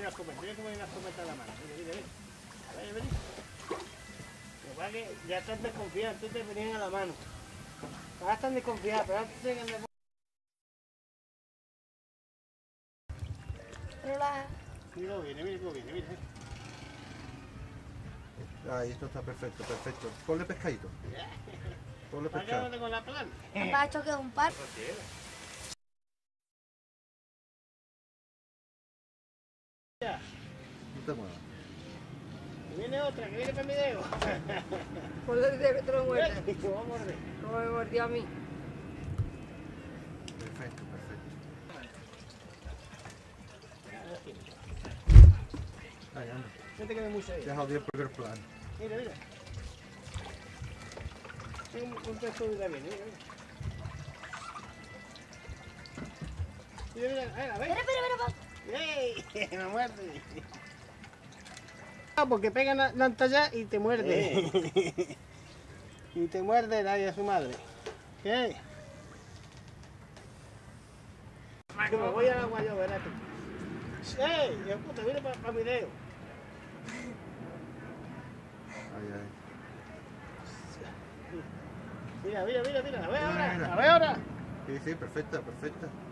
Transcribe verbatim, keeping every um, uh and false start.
escopeta, mira cómo hay una escopeta en la mano. Mira, mira, mira. A ver, mira. Lo que pasa es que ya están desconfiados, antes te venían a la mano. Ahora están desconfiados, pero antes se que Hola. mira cómo viene, mira cómo viene, mira. Ahí, esto está perfecto, perfecto. Ponle pescadito. Ponle pescado. Acá con la planta. Papá, esto que es un par. Ya. No te muevas. Que viene otra, que viene para mi dedo. Ponle el dedo que te lo muerde. Te voy a morder. Como me mordió a mí. Perfecto, perfecto. Ahí, anda. No te quedes mucho ahí. Ya jodí el primer plano. Mira, mira. Un, un texto de bien, mira, mira. Mira, mira, a ver. Espera, espera, espera, papá. ¡Ey! Me muerde. Ah, porque pega la, la antalla y te muerde. Y te muerde la de su madre. ¿Qué? Que me voy al agua yo, verás tú. ¡Ey! Dios puta, viene para pa mi dedo. Ahí, ahí. Mira, mira, mira, mira. A ver Mira, ahora. mira. A ver ahora. Sí, sí, perfecta, perfecta.